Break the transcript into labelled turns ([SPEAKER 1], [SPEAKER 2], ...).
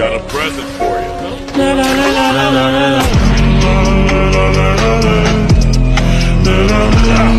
[SPEAKER 1] Got a present for you.
[SPEAKER 2] La, la, la, la, la, la.